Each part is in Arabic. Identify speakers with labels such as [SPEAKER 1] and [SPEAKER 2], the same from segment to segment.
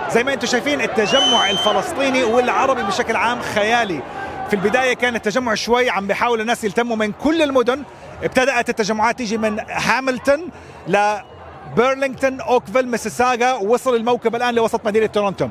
[SPEAKER 1] زي ما انتم شايفين التجمع الفلسطيني والعربي بشكل عام خيالي. في البداية كان التجمع شوي عم بيحاول الناس يلتموا من كل المدن، ابتدأت التجمعات تيجي من هاملتون لبرلينغتون، اوكفيل، ميسيساغا، وصل الموكب الآن لوسط مدينة تورونتو.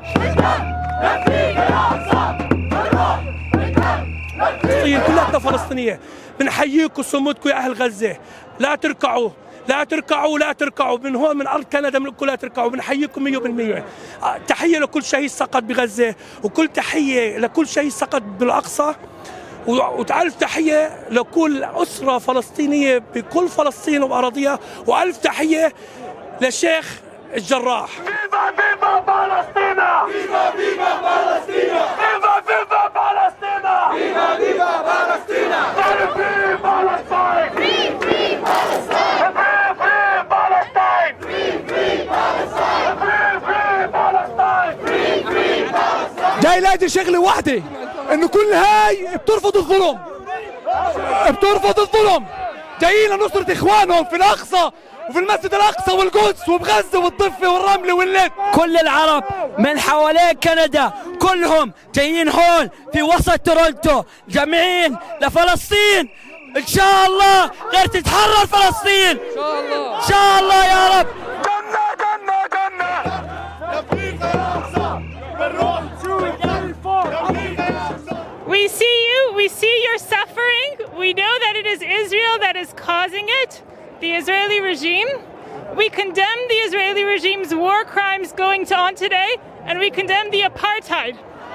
[SPEAKER 2] كلها فلسطينية، بنحييكم صمودكم يا أهل غزة، لا تركعوا لا تركعوا لا تركعوا، من هون من أرض كندا من لا تركعوا، بنحييكم 100%. تحية لكل شهيد سقط بغزة، وكل تحية لكل شهيد سقط بالأقصى، وألف تحية لكل أسرة فلسطينية بكل فلسطين وأراضيها، وألف تحية للشيخ الجراح.
[SPEAKER 3] فيفا فيفا فلسطينا، فيفا فيفا فلسطينا، فيفا فيفا فلسطينا، فيفا فيفا فلسطينا، فري فلسطين، فري فري فلسطين، فري فري فلسطين، فري فري فلسطين، فري فري فلسطين، فري فري فلسطين.
[SPEAKER 4] جاي لاقي شغله واحده، انه كل هاي بترفض الظلم، بترفض الظلم، جايين لنصرة اخوانهم في الاقصى وفي المسجد الاقصى والقدس وبغزه والضفه والرمله واللد.
[SPEAKER 5] كل العرب من حوالين كندا كلهم جايين هون في وسط تورونتو جامعين لفلسطين، ان شاء الله غير تتحرر فلسطين ان شاء الله، ان شاء الله يا رب.
[SPEAKER 3] جنة جنة جنة.
[SPEAKER 6] We see you, we see your suffering. We know that it is Israel that is causing it, the Israeli regime. We condemn the Israeli regime's war crimes going on today, and we condemn the apartheid.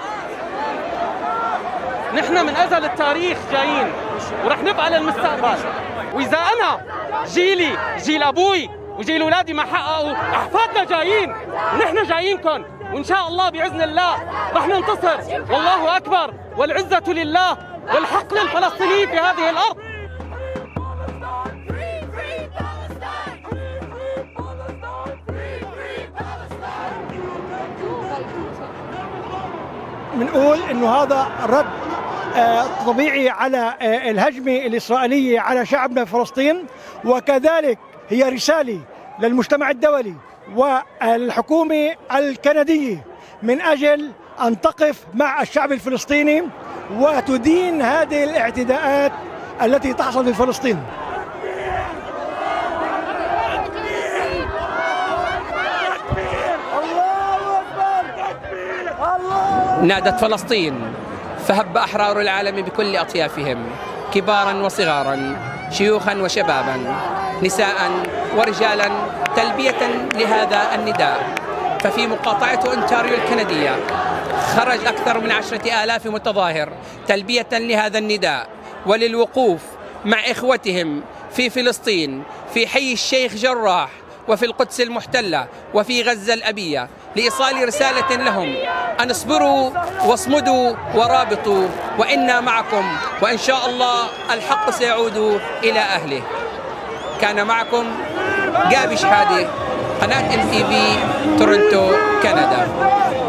[SPEAKER 7] نحن من أزل التاريخ جايين ورح نبقى للمستقبل، وإذا أنا جيلي جيل أبوي وجيل أولادي ما حققوا، أحفادنا جايين ونحن جايينكم، وإن شاء الله بإذن الله رح ننتصر، والله أكبر، والعزة لله والحق للفلسطينيين في هذه الأرض.
[SPEAKER 4] بنقول انه هذا رد طبيعي على الهجمة الإسرائيلية على شعبنا في فلسطين، وكذلك هي رسالة للمجتمع الدولي والحكومة الكندية من أجل أن تقف مع الشعب الفلسطيني وتدين هذه الاعتداءات التي تحصل في فلسطين.
[SPEAKER 8] نادت فلسطين فهب أحرار العالم بكل أطيافهم، كبارا وصغارا، شيوخا وشبابا، نساء ورجالا، تلبية لهذا النداء. ففي مقاطعة أونتاريو الكندية خرج أكثر من 10,000 متظاهر تلبية لهذا النداء وللوقوف مع إخوتهم في فلسطين، في حي الشيخ جراح، وفي القدس المحتلة، وفي غزة الأبية، لإيصال رسالة لهم أن اصبروا واصمدوا ورابطوا، وإنا معكم، وإن شاء الله الحق سيعود إلى أهله. كان معكم جابي شحادة، قناة MTV، تورونتو، كندا.